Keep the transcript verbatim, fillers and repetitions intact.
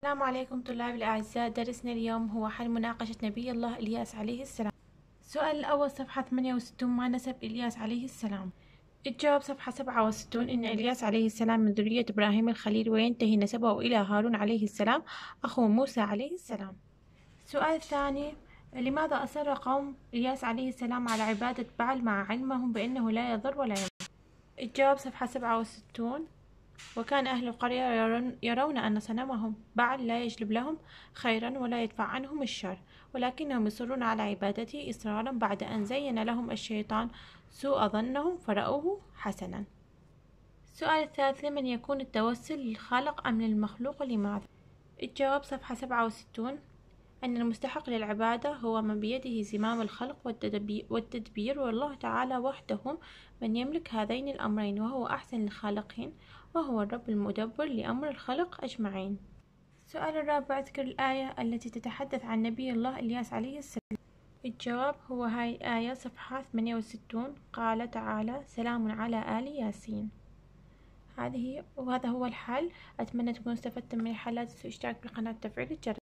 السلام عليكم طلابي الأعزاء. درسنا اليوم هو حل مناقشة نبي الله إلياس عليه السلام. السؤال الأول صفحة ثمانية وستين، ما نسب إلياس عليه السلام؟ الجواب صفحة سبعة وستين، إن إلياس عليه السلام من ذرية إبراهيم الخليل، وينتهي نسبه إلى هارون عليه السلام أخو موسى عليه السلام. السؤال الثاني، لماذا أصر قوم إلياس عليه السلام على عبادة بعل مع علمهم بأنه لا يضر ولا ينفع؟ الجواب صفحة سبعة وستين، وكان أهل القرية يرون, يرون أن صنمهم بعل لا يجلب لهم خيرا ولا يدفع عنهم الشر، ولكنهم يصرون على عبادته إصرارا بعد أن زين لهم الشيطان سوء ظنهم فرأوه حسنا. السؤال الثالث، لمن يكون التوسل، للخالق أم للمخلوق ولماذا؟ الجواب صفحة سبعة وستين، أن المستحق للعبادة هو من بيده زمام الخلق والتدبير، والله تعالى وحده من يملك هذين الأمرين، وهو أحسن الخالقين، وهو الرب المدبر لأمر الخلق أجمعين. السؤال الرابع، اذكر الآية التي تتحدث عن نبي الله إلياس عليه السلام. الجواب هو هاي الآية صفحة ثمانية وستين، قال تعالى: سلام على آل ياسين. هذه وهذا هو الحل. أتمنى تكونوا استفدتم من الحلات. الاشتراك بالقناة، تفعيل الجرس.